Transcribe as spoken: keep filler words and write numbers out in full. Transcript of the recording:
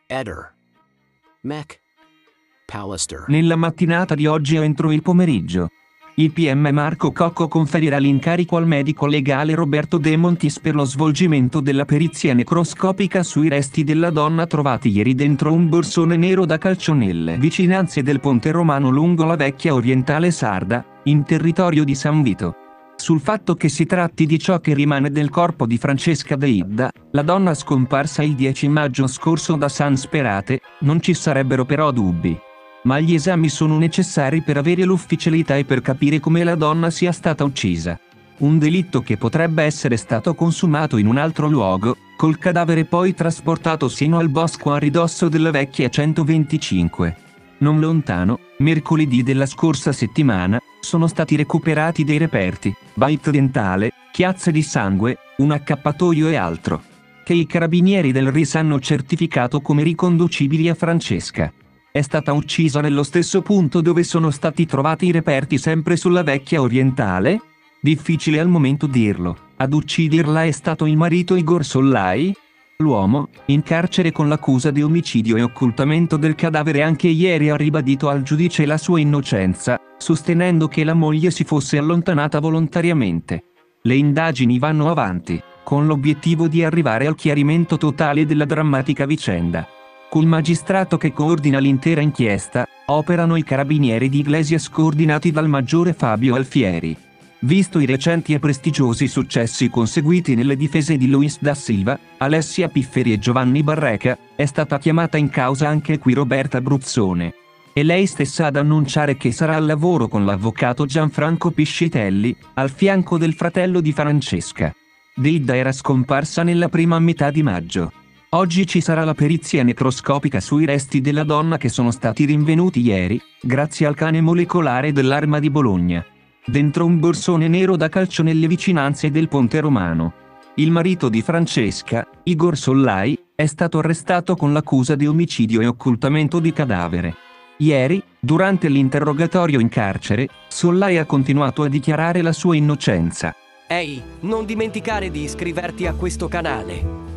Eder. Mac. Pallister. Nella mattinata di oggi o entro il pomeriggio, il P M Marco Cocco conferirà l'incarico al medico legale Roberto De Montis per lo svolgimento della perizia necroscopica sui resti della donna trovati ieri dentro un borsone nero da calcio nelle vicinanze del Ponte Romano lungo la vecchia orientale sarda, in territorio di San Vito. Sul fatto che si tratti di ciò che rimane del corpo di Francesca De Idda, la donna scomparsa il dieci maggio scorso da San Sperate, non ci sarebbero però dubbi. Ma gli esami sono necessari per avere l'ufficialità e per capire come la donna sia stata uccisa. Un delitto che potrebbe essere stato consumato in un altro luogo, col cadavere poi trasportato sino al bosco a ridosso della vecchia centoventicinque. Non lontano, mercoledì della scorsa settimana, sono stati recuperati dei reperti, bite dentale, chiazze di sangue, un accappatoio e altro, che i carabinieri del R I S hanno certificato come riconducibili a Francesca. È stata uccisa nello stesso punto dove sono stati trovati i reperti, sempre sulla vecchia orientale? Difficile al momento dirlo. Ad ucciderla è stato il marito Igor Sollai? L'uomo, in carcere con l'accusa di omicidio e occultamento del cadavere, anche ieri ha ribadito al giudice la sua innocenza, sostenendo che la moglie si fosse allontanata volontariamente. Le indagini vanno avanti, con l'obiettivo di arrivare al chiarimento totale della drammatica vicenda. Col magistrato che coordina l'intera inchiesta, operano i carabinieri di Iglesias coordinati dal maggiore Fabio Alfieri. Visto i recenti e prestigiosi successi conseguiti nelle difese di Luis da Silva, Alessia Pifferi e Giovanni Barreca, è stata chiamata in causa anche qui Roberta Bruzzone. È lei stessa ad annunciare che sarà al lavoro con l'avvocato Gianfranco Piscitelli, al fianco del fratello di Francesca. De Idda era scomparsa nella prima metà di maggio. Oggi ci sarà la perizia necroscopica sui resti della donna che sono stati rinvenuti ieri, grazie al cane molecolare dell'Arma di Bologna, dentro un borsone nero da calcio nelle vicinanze del Ponte Romano. Il marito di Francesca, Igor Sollai, è stato arrestato con l'accusa di omicidio e occultamento di cadavere. Ieri, durante l'interrogatorio in carcere, Sollai ha continuato a dichiarare la sua innocenza. Ehi, non dimenticare di iscriverti a questo canale.